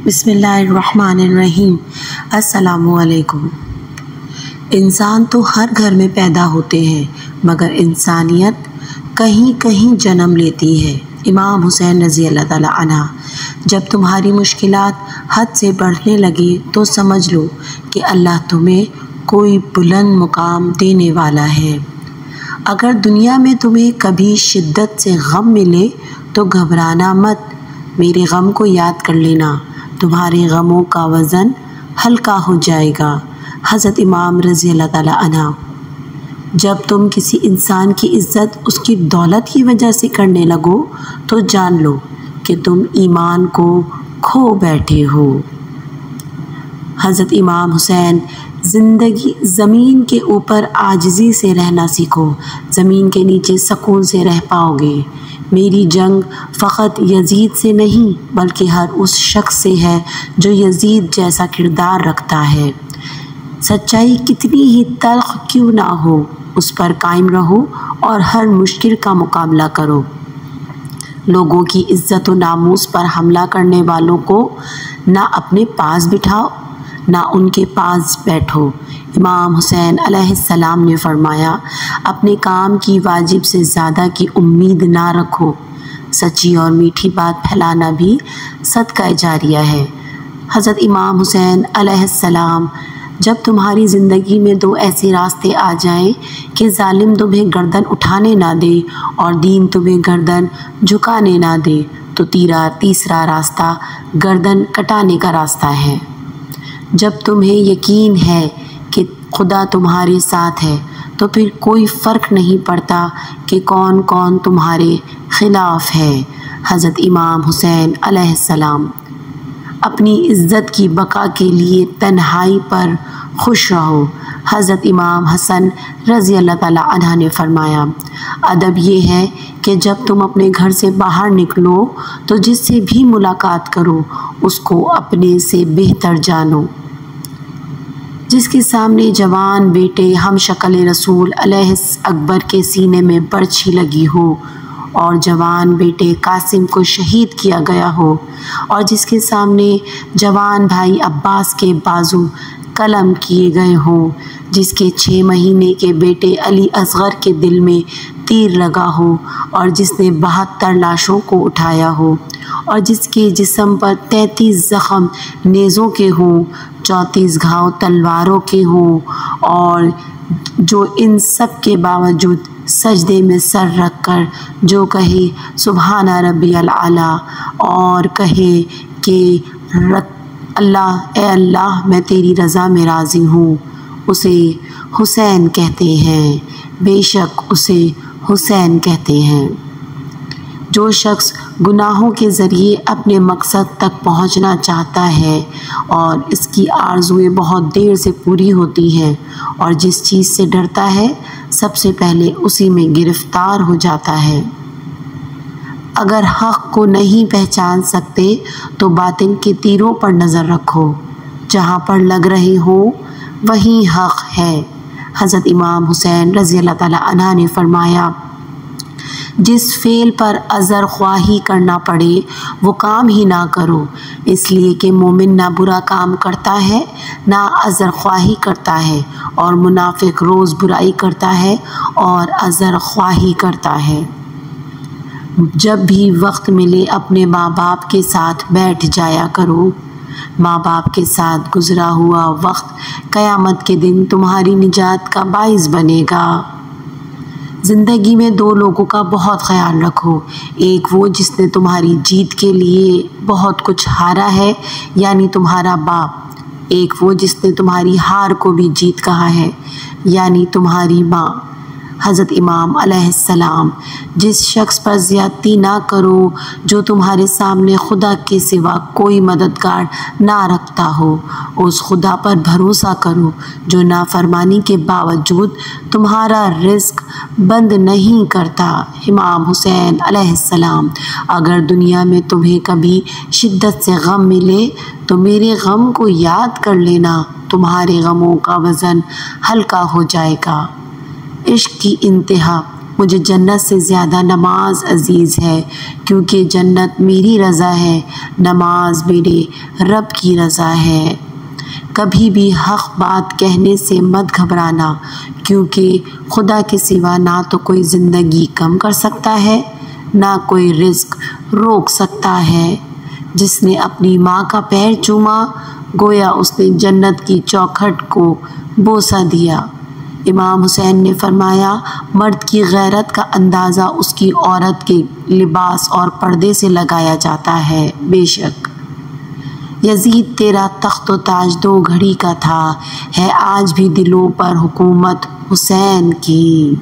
بسم اللہ الرحمن الرحیم۔ السلام علیکم۔ انسان تو ہر گھر میں پیدا ہوتے ہیں مگر انسانیت کہیں کہیں جنم لیتی ہے۔ امام حسین رضی اللہ تعالیٰ عنہ۔ جب تمہاری مشکلات حد سے بڑھنے لگے تو سمجھ لو کہ اللہ تمہیں کوئی بلند مقام دینے والا ہے۔ اگر دنیا میں تمہیں کبھی شدت سے غم ملے تو گھبرانا مت، میرے غم کو یاد کر لینا، تمہارے غموں کا وزن ہلکا ہو جائے گا۔ حضرت امام رضی اللہ تعالیٰ عنہ۔ جب تم کسی انسان کی عزت اس کی دولت کی وجہ سے کرنے لگو تو جان لو کہ تم ایمان کو کھو بیٹھے ہو۔ حضرت امام حسین۔ زمین کے اوپر عاجزی سے رہنا سیکھو، زمین کے نیچے سکون سے رہ پاؤ گے۔ میری جنگ فقط یزید سے نہیں بلکہ ہر اس شخص سے ہے جو یزید جیسا کردار رکھتا ہے۔ سچائی کتنی ہی تلخ کیوں نہ ہو اس پر قائم رہو اور ہر مشکل کا مقابلہ کرو۔ لوگوں کی عزت و ناموس پر حملہ کرنے والوں کو نہ اپنے پاس بٹھاؤ نہ ان کے پاس بیٹھو۔ امام حسین علیہ السلام نے فرمایا، اپنے کام کی واجب سے زیادہ کی امید نہ رکھو۔ سچی اور میٹھی بات پھیلانا بھی صدقہ جاریہ ہے۔ حضرت امام حسین علیہ السلام۔ جب تمہاری زندگی میں دو ایسے راستے آ جائیں کہ ظالم تمہیں گردن اٹھانے نہ دے اور دین تمہیں گردن جھکانے نہ دے تو تیسرا راستہ گردن کٹانے کا راستہ ہے۔ جب تمہیں یقین ہے کہ خدا تمہارے ساتھ ہے تو پھر کوئی فرق نہیں پڑتا کہ کون کون تمہارے خلاف ہے۔ حضرت امام حسین علیہ السلام۔ اپنی عزت کی بقا کے لیے تنہائی پر خوش رہو۔ حضرت امام حسن رضی اللہ تعالیٰ عنہ نے فرمایا، ادب یہ ہے کہ جب تم اپنے گھر سے باہر نکلو تو جس سے بھی ملاقات کرو اس کو اپنے سے بہتر جانو۔ جس کے سامنے جوان بیٹے ہم شکل رسول علیہ اکبر کے سینے میں برچھی لگی ہو اور جوان بیٹے قاسم کو شہید کیا گیا ہو، اور جس کے سامنے جوان بھائی عباس کے بازو قلم کیے گئے ہوں، جس کے 6 مہینے کے بیٹے علی اصغر کے دل میں تیر لگا ہو اور جس نے 72 لاشوں کو اٹھایا ہو اور جس کے جسم پر 33 زخم نیزوں کے ہوں، 34 گھاؤ تلواروں کے ہوں، اور جو ان سب کے باوجود سجدے میں سر رکھ کر جو کہے سبحان ربی الاعلیٰ اور کہے کہ اللہ اے اللہ میں تیری رضا میں راضی ہوں، اسے حسین کہتے ہیں، بے شک اسے حسین کہتے ہیں۔ جو شخص گناہوں کے ذریعے اپنے مقصد تک پہنچنا چاہتا ہے اور اس کی آرزوئیں بہت دیر سے پوری ہوتی ہیں اور جس چیز سے ڈرتا ہے سب سے پہلے اسی میں گرفتار ہو جاتا ہے۔ اگر حق کو نہیں پہچان سکتے تو باطل کے تیروں پر نظر رکھو، جہاں پر لگ رہے ہوں وہیں حق ہے۔ حضرت امام حسین رضی اللہ تعالیٰ عنہ نے فرمایا، جس فعل پر عذر خواہی کرنا پڑے وہ کام ہی نہ کرو، اس لیے کہ مومن نہ برا کام کرتا ہے نہ عذر خواہی کرتا ہے، اور منافق روز برائی کرتا ہے اور عذر خواہی کرتا ہے۔ جب بھی وقت ملے اپنے ماں باپ کے ساتھ بیٹھ جایا کرو، ماں باپ کے ساتھ گزرا ہوا وقت قیامت کے دن تمہاری نجات کا باعث بنے گا۔ زندگی میں 2 لوگوں کا بہت خیال رکھو، ایک وہ جس نے تمہاری جیت کے لیے بہت کچھ ہارا ہے یعنی تمہارا باپ، ایک وہ جس نے تمہاری ہار کو بھی جیت کہا ہے یعنی تمہاری ماں۔ حضرت امام علیہ السلام۔ جس شخص پر زیادتی نہ کرو جو تمہارے سامنے خدا کے سوا کوئی مددگار نہ رکھتا ہو، اس خدا پر بھروسہ کرو جو نافرمانی کے باوجود تمہارا رزق بند نہیں کرتا۔ امام حسین علیہ السلام۔ اگر دنیا میں تمہیں کبھی شدت سے غم ملے تو میرے غم کو یاد کر لینا، تمہارے غموں کا وزن ہلکا ہو جائے گا۔ عشق کی انتہا۔ مجھے جنت سے زیادہ نماز عزیز ہے، کیونکہ جنت میری رضا ہے، نماز میرے رب کی رضا ہے۔ کبھی بھی حق بات کہنے سے مت گھبرانا، کیونکہ خدا کے سوا نہ تو کوئی زندگی کم کر سکتا ہے، نہ کوئی رزق روک سکتا ہے۔ جس نے اپنی ماں کا پیر چوما، گویا اس نے جنت کی چوکھٹ کو بوسہ دیا۔ امام حسین نے فرمایا، مرد کی غیرت کا اندازہ اس کی عورت کے لباس اور پردے سے لگایا جاتا ہے۔ بے شک یزید تیرا تخت و تاج دو گھڑی کا تھا، ہے آج بھی دلوں پر حکومت حسین کی۔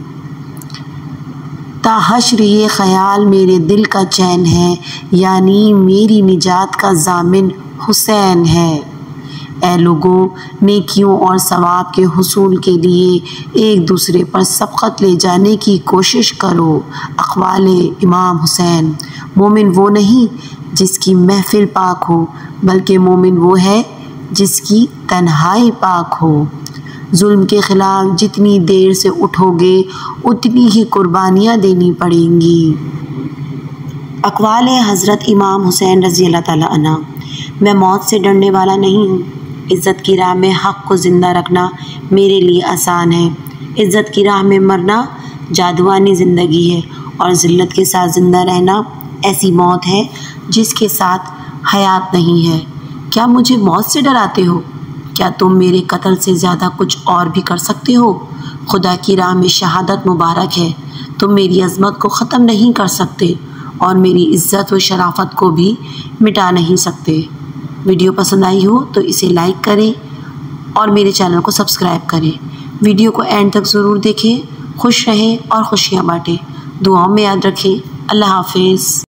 تا حشر یہ خیال میرے دل کا چین ہے، یعنی میری نجات کا ضامن حسین ہے۔ اے لوگو، نیکیوں اور ثواب کے حصول کے لیے ایک دوسرے پر سبقت لے جانے کی کوشش کرو۔ اقوال امام حسین۔ مومن وہ نہیں جس کی محفل پاک ہو، بلکہ مومن وہ ہے جس کی تنہائی پاک ہو۔ ظلم کے خلاف جتنی دیر سے اٹھو گے اتنی ہی قربانیاں دینی پڑیں گی۔ اقوال حضرت امام حسین رضی اللہ تعالیٰ عنہ۔ میں موت سے ڈرنے والا نہیں ہوں۔ عزت کی راہ میں حق کو زندہ رکھنا میرے لیے آسان ہے۔ عزت کی راہ میں مرنا جادوانی زندگی ہے، اور ذلت کے ساتھ زندہ رہنا ایسی موت ہے جس کے ساتھ حیات نہیں ہے۔ کیا مجھے موت سے ڈراتے ہو؟ کیا تم میرے قتل سے زیادہ کچھ اور بھی کر سکتے ہو؟ خدا کی راہ میں شہادت مبارک ہے۔ تم میری عظمت کو ختم نہیں کر سکتے، اور میری عزت و شرافت کو بھی مٹا نہیں سکتے۔ ویڈیو پسند آئی ہو تو اسے لائک کریں اور میرے چینل کو سبسکرائب کریں۔ ویڈیو کو اینڈ تک ضرور دیکھیں۔ خوش رہیں اور خوشیاں بانٹیں۔ دعاؤں میں یاد رکھیں۔ اللہ حافظ۔